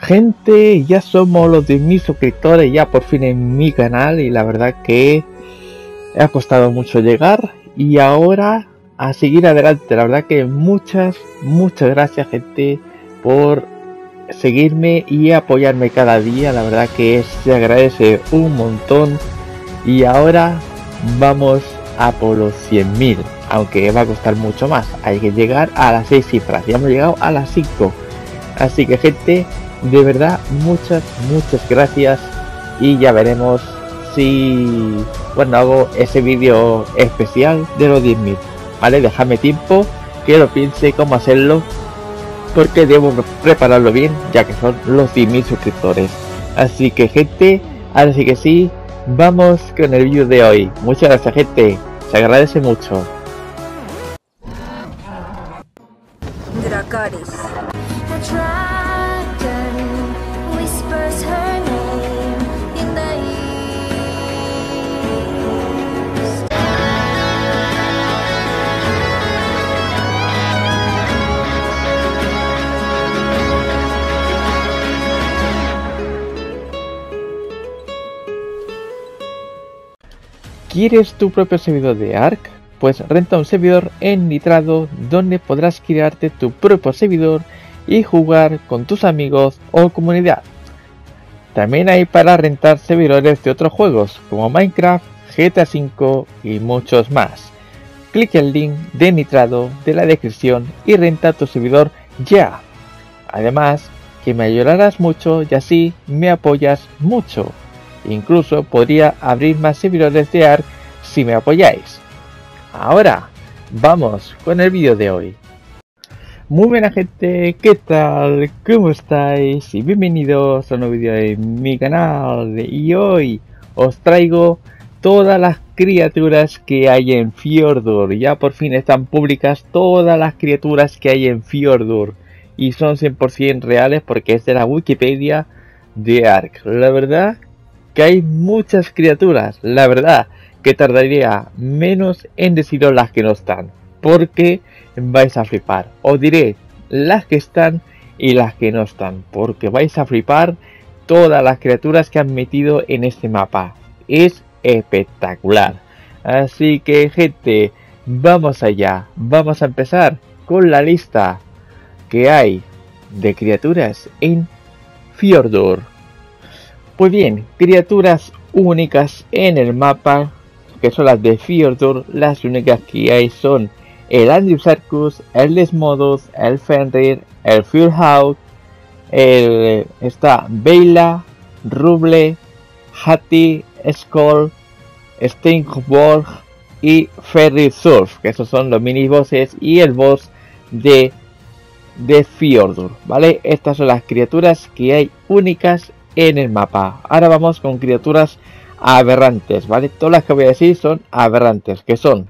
Gente, ya somos los 10.000 suscriptores ya por fin en mi canal y la verdad que ha costado mucho llegar y ahora a seguir adelante. La verdad que muchas gracias, gente, por seguirme y apoyarme cada día. La verdad que se agradece un montón y ahora vamos a por los 100.000, aunque va a costar mucho más. Hay que llegar a las 6 cifras, ya hemos llegado a las 5, así que, gente, de verdad muchas gracias y ya veremos si hago ese vídeo especial de los 10.000, vale. Déjame tiempo que lo piense cómo hacerlo, porque debo prepararlo bien ya que son los 10.000 suscriptores. Así que, gente, ahora sí que sí, vamos con el vídeo de hoy. Muchas gracias, gente, se agradece mucho. Dracarys. ¿Quieres tu propio servidor de Ark? Pues renta un servidor en Nitrado donde podrás crearte tu propio servidor y jugar con tus amigos o comunidad. También hay para rentar servidores de otros juegos como Minecraft, GTA V y muchos más. Clica el link de Nitrado de la descripción y renta tu servidor ya. Además, que me ayudarás mucho y así me apoyas mucho. Incluso podría abrir más servidores de Ark si me apoyáis. Ahora, vamos con el vídeo de hoy. Muy buena, gente, ¿qué tal? ¿Cómo estáis? Y bienvenidos a un nuevo vídeo de mi canal. Y hoy os traigo todas las criaturas que hay en Fjordur. Ya por fin están públicas todas las criaturas que hay en Fjordur. Y son 100% reales porque es de la Wikipedia de Ark. La verdad que hay muchas criaturas, la verdad que tardaría menos en deciros las que no están, porque vais a flipar. Os diré las que están y las que no están, porque vais a flipar todas las criaturas que han metido en este mapa. Es espectacular. Así que, gente, vamos allá. Vamos a empezar con la lista que hay de criaturas en Fjordur. Pues bien, criaturas únicas en el mapa, que son las de Fjordur. Las únicas que hay son el Andrewsarchus, el Desmodus, el Fenrir, el Fjordhaug, está Beyla, Ruble, Hati, Skoll, Steinborg y Ferry Surf, que esos son los mini bosses y el boss de Fjordur, ¿vale? Estas son las criaturas que hay únicas en el mapa. Ahora vamos con criaturas aberrantes, ¿vale? Todas las que voy a decir son aberrantes, que son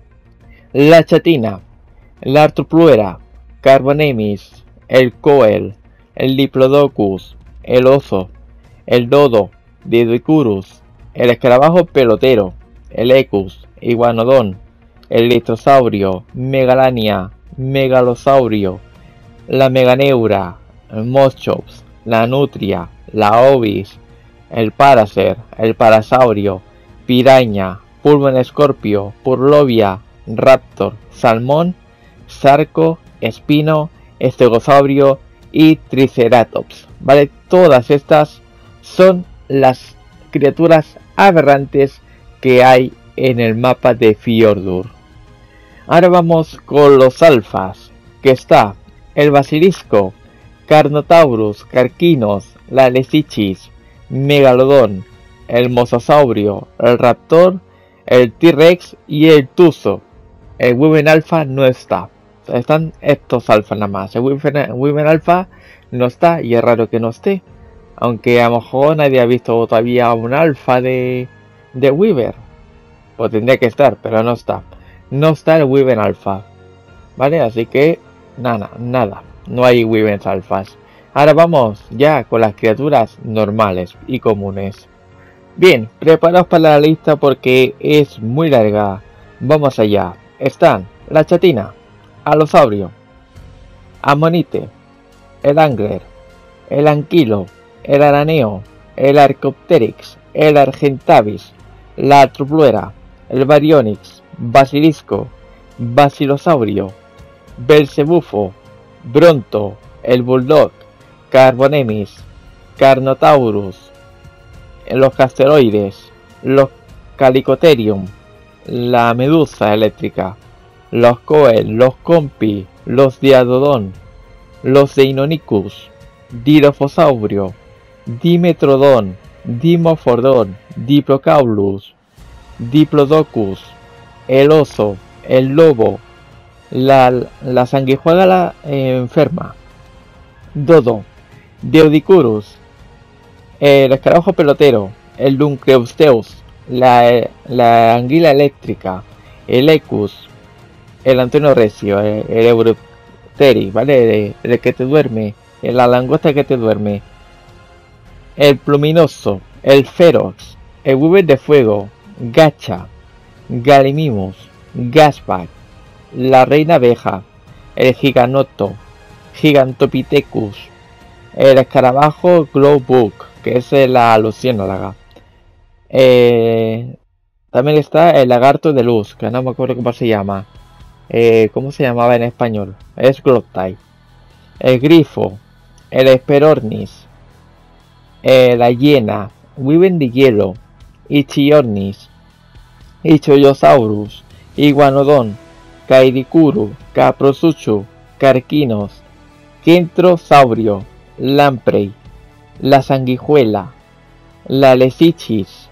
la chatina, la artropluera, carbonemis, el coel, el diplodocus, el oso, el dodo, didicurus, el escarabajo pelotero, el ecus, iguanodón, el litrosaurio, megalania, megalosaurio, la meganeura, el moschops, la nutria, la ovis, el paracer, el parasaurio, piraña, pulmón escorpio, purlovia, raptor, salmón, sarco, espino, estegosaurio y triceratops, ¿vale? Todas estas son las criaturas aberrantes que hay en el mapa de Fjordur. Ahora vamos con los alfas, que está el basilisco, Carnotaurus, Carquinos, la Lesichis, Megalodón, el mosasaurio, el raptor, el T-Rex y el Tuso. El Wyvern alfa no está. Están estos alfas nada más. El Wyvern alfa no está y es raro que no esté. Aunque a lo mejor nadie ha visto todavía un alfa de Wyvern. Pues tendría que estar, pero no está. No está el Wyvern alfa, ¿vale? Así que nada. No hay Wyverns alfas. Ahora vamos ya con las criaturas normales y comunes. Bien, preparaos para la lista porque es muy larga. Vamos allá. Están la chatina, alosaurio, amonite, el angler, el anquilo, el araneo, el arcopteryx, el argentavis, la trupluera, el baryonyx, basilisco, basilosaurio, belcebufo, bronto, el bulldog, carbonemis, carnotaurus, los casteroides, los calicotherium, la medusa eléctrica, los coel, los compi, los diadodon, los deinonychus, dilophosaurio, dimetrodon, dimorphodon, diplocaulus, diplodocus, el oso, el lobo, la sanguijuela enferma, dodo, Deodicurus, el escarabajo pelotero, el Duncleosteus, la anguila eléctrica, el Ecus, el Antonio Recio, el Euripteris, ¿vale? El que te duerme, la langosta que te duerme, el pluminoso, el Ferox, el Weaver de fuego, Gacha, Gallimimus, Gasback, la reina abeja, el giganoto, Gigantopithecus, el escarabajo Glowbug, que es la luciérnaga. También está el lagarto de luz, que no me acuerdo cómo se llama. ¿Cómo se llamaba en español? Es Glottai. El grifo, el Hesperornis, la hiena, Wyvern de hielo, Ichthyornis, Ichthyosaurus, Iguanodon, Cairicuru, Caprosuchu, Carquinos, Kentrosaurio, Lamprey, la sanguijuela, la lesichis,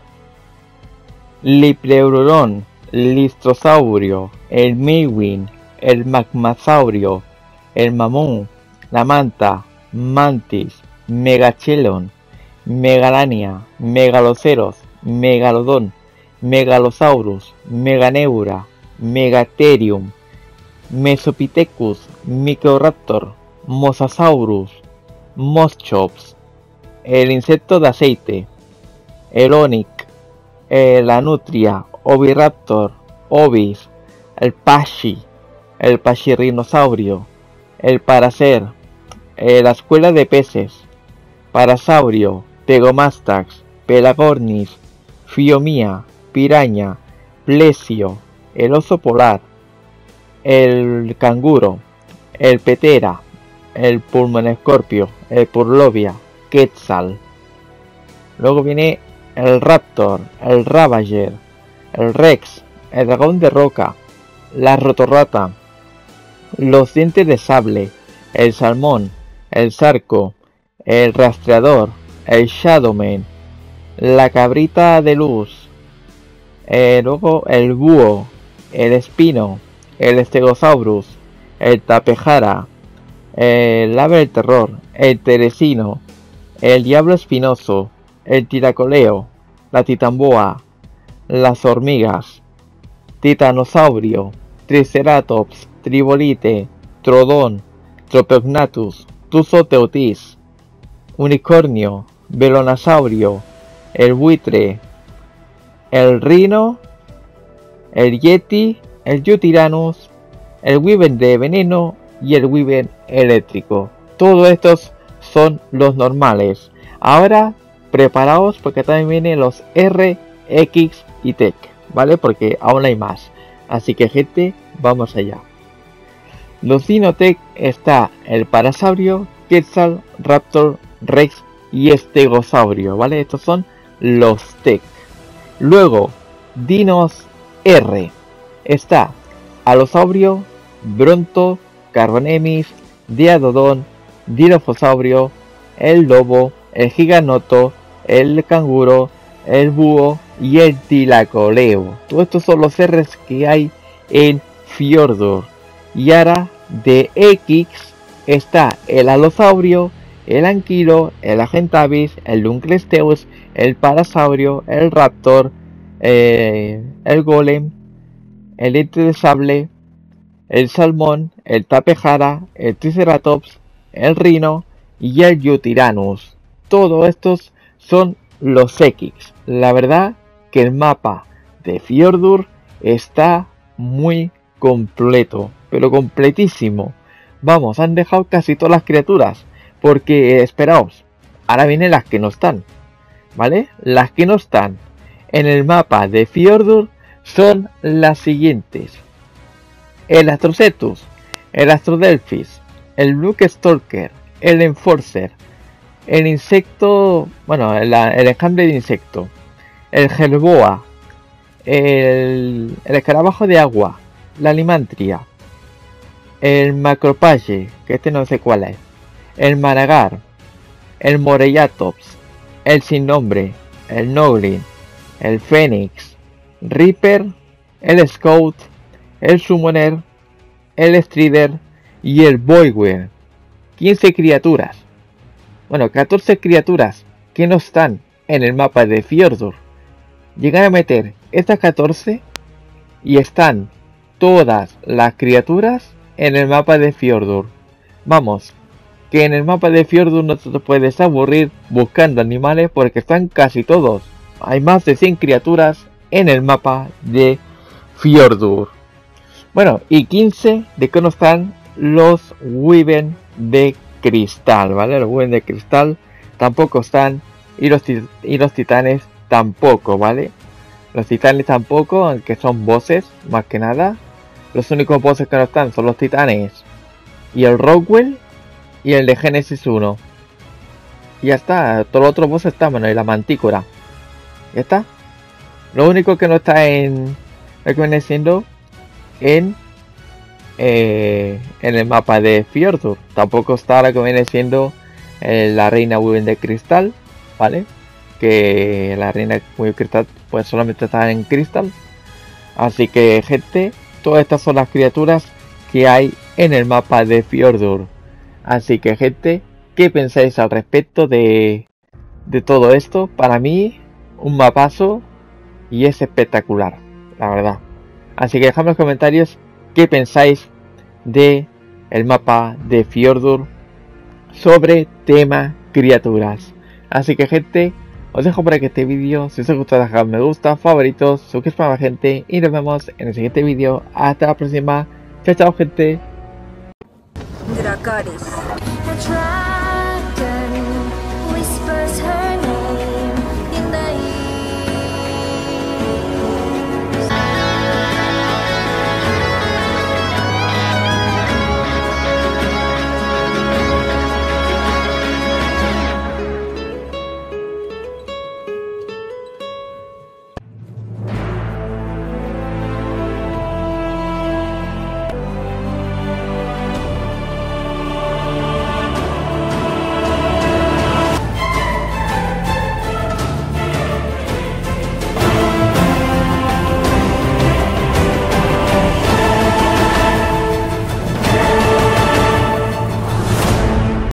Lipleurodon, Listrosaurio, el Mewing, el Magmasaurio, el mamón, la manta, Mantis, Megachelon, Megalania, Megaloceros, Megalodon, Megalosaurus, Meganeura, Megatherium, Mesopithecus, Microraptor, Mosasaurus, Moschops, el insecto de aceite, el Onyx, la nutria, Oviraptor, Ovis, el Pachyrhinosaurio, el Paracer, la escuela de peces, Parasaurio, Tegomastax, Pelagornis, Fiomia, Piraña, Plesio, el oso polar, el canguro, el Petera, el Pulmonescorpio, el Purlovia, Quetzal. Luego viene el Raptor, el Ravager, el Rex, el dragón de roca, la Rotorrata, los dientes de sable, el salmón, el zarco, el rastreador, el Shadowman, la cabrita de luz, luego el búho, el espino, el Stegosaurus, el tapejara, el ave del terror, el teresino, el diablo espinoso, el tiracoleo, la titamboa, las hormigas, titanosaurio, triceratops, tribolite, trodón, tropegnatus, tusoteutis, unicornio, velonosaurio, el buitre, el rino, el yeti, el yutirannus, el wyvern de veneno y el wyvern eléctrico. Todos estos son los normales. Ahora preparaos porque también vienen los R, X y Tech, ¿vale? Porque aún hay más. Así que gente, vamos allá. Los Dinotech está el Parasaurio, Quetzal, Raptor, Rex y Stegosaurio, ¿vale? Estos son los Tech. Luego, Dinos R. Está Alosaurio, Bronto, Carbonemis, Diadodon, Dilophosaurio, el lobo, el giganoto, el canguro, el búho y el tilacoleo. Todos estos son los R's que hay en Fjordur. Y ahora de X está el alosaurio, el anquilo, el agentavis, el dunclesteus, el parasaurio, el raptor, el golem, el diente de sable, el salmón, el tapejara, el triceratops, el rino y el yutirannus. Todos estos son los X. La verdad que el mapa de Fjordur está muy completo, pero completísimo. Vamos, han dejado casi todas las criaturas, Porque esperaos, ahora vienen las que no están, ¿vale? Las que no están en el mapa de Fjordur son las siguientes: el Astrocetus, el Astrodelphis, el Blue Stalker, el Enforcer, el insecto, bueno, el enjambre de insecto, el Gelboa, el escarabajo de agua, la Limantria, el Macropage, que este no sé cuál es, el Managar, el Morellatops, el Sin Nombre, el Noglin, el Fénix, Reaper, el Scout, el Summoner, el Strider y el Boywer. 15 criaturas. Bueno, 14 criaturas que no están en el mapa de Fjordur. Llegan a meter estas 14 y están todas las criaturas en el mapa de Fjordur. Vamos, que en el mapa de Fjordur no te puedes aburrir buscando animales porque están casi todos. Hay más de 100 criaturas en el mapa de Fjordur. Bueno, y 15 de que no están los Wyvern de cristal, ¿vale? Los Wyvern de cristal tampoco están y los titanes tampoco, ¿vale? Los titanes tampoco, aunque son bosses, más que nada. Los únicos bosses que no están son los titanes y el Rockwell y el de Genesis 1. Y ya está, todos los otros bosses están, bueno, y la mantícora. Ya está. Lo único que no está en lo que viene siendo en el mapa de Fjordur. Tampoco está lo que viene siendo la reina Wyvern de cristal, ¿vale? Que la reina Wyvern de cristal pues solamente está en cristal. Así que, gente, todas estas son las criaturas que hay en el mapa de Fjordur. Así que, gente, ¿qué pensáis al respecto de todo esto? Para mí, un mapazo y es espectacular, la verdad. Así que dejadme en los comentarios qué pensáis de el mapa de Fjordur sobre tema criaturas. Así que, gente, os dejo por aquí este vídeo. Si os ha gustado, dejad me gusta, favoritos, suscribiros para más gente y nos vemos en el siguiente vídeo. Hasta la próxima. Chao, chao, gente. Dracarys.